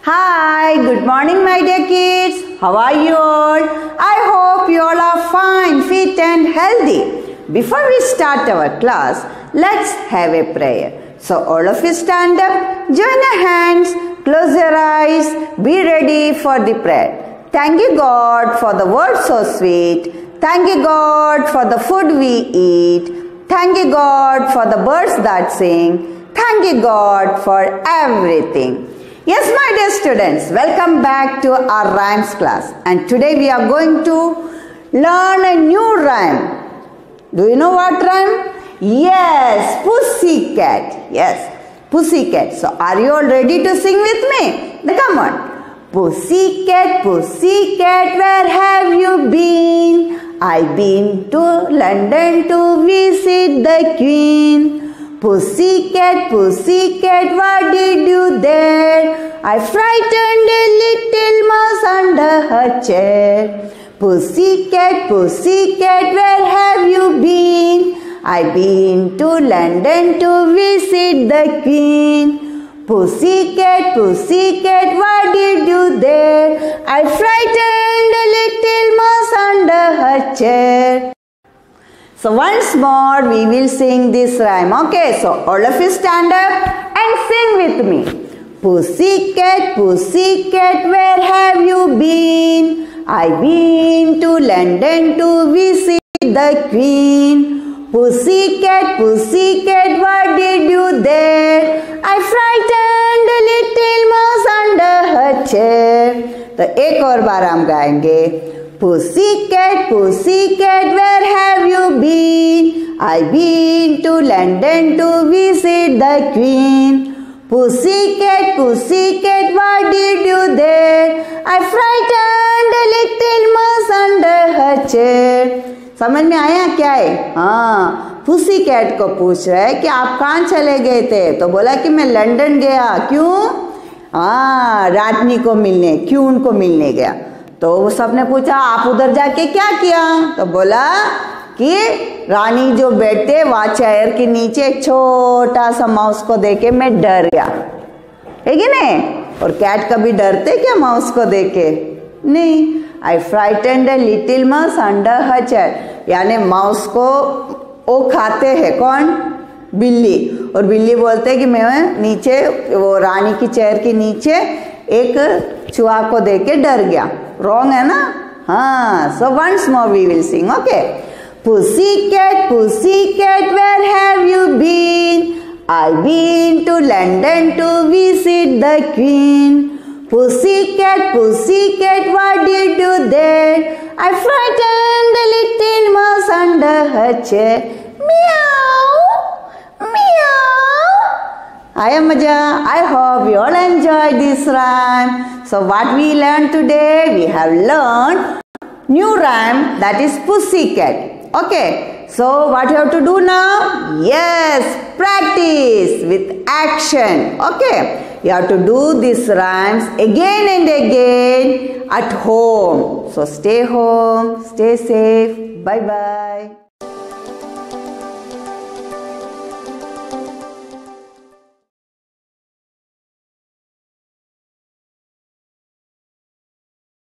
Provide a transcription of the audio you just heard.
Hi, good morning my dear kids. How are you all? I hope you all are fine, fit and healthy. Before we start our class, let's have a prayer. So all of you stand up, join your hands, close your eyes, be ready for the prayer. Thank you God for the word so sweet. Thank you God for the food we eat. Thank you God for the birds that sing. Thank you God for everything. Yes, my dear students, welcome back to our rhymes class. And today we are going to learn a new rhyme. Do you know what rhyme? Yes, pussycat. Yes, pussycat. So are you all ready to sing with me? Then come on. Pussycat, pussycat, where have you been? I've been to London to visit the Queen. Pussycat, pussycat, what did you there? I frightened a little mouse under her chair. Pussycat, pussycat, where have you been? I've been to London to visit the Queen. Pussycat, pussycat, what did you there? I frightened a little mouse under her chair. So once more we will sing this rhyme. Okay, so all of you stand up and sing with me. Pussycat, pussycat, where have you been? I've been to London to visit the Queen. Pussycat, pussycat, what did you there? I frightened a little mouse under her chair. तो एक और बार हम गाएंगे. Pussycat, pussycat, where have you been? I've been to London to visit the Queen. Pussycat, pussycat, what did you there? I frightened a little mouse under her chair. समझ में आया क्या है? हाँ, पुसी कैट को पूछ रहा है कि आप कहाँ चले गए थे? तो बोला कि मैं लंदन गया. क्यों? हाँ, रानी को मिलने, क्वीन को मिलने गया. तो वो सबने पूछा आप उधर जाके क्या किया? तो बोला कि रानी जो बैठते वहाँ चेयर के नीचे एक छोटा सा माउस को देके मैं डर गया. है कि नहीं? और कैट कभी डरते क्या माउस को देके? नहीं. I frightened a little mouse under her chair. यानी माउस को वो खाते हैं कौन? बिल्ली. और बिल्ली बोलते हैं कि मैं नीचे वो रानी की चेयर के नीचे एक चूहा को देख के डर गया. रॉन्ग है ना? हाँ. So once more we will sing. Okay. Pussycat, pussycat, where have you been? I've been to London to visit the Queen. Pussycat, pussycat, what did you there? I frightened a little mouse under her chair. Meow, meow. Hiya Maja, I hope you all enjoyed this rhyme. So what we learned today? We have learned new rhyme, that is pussycat. Okay, so what you have to do now? Yes, practice with action. Okay. You have to do these rhymes again and again at home. So stay home, stay safe. Bye-bye.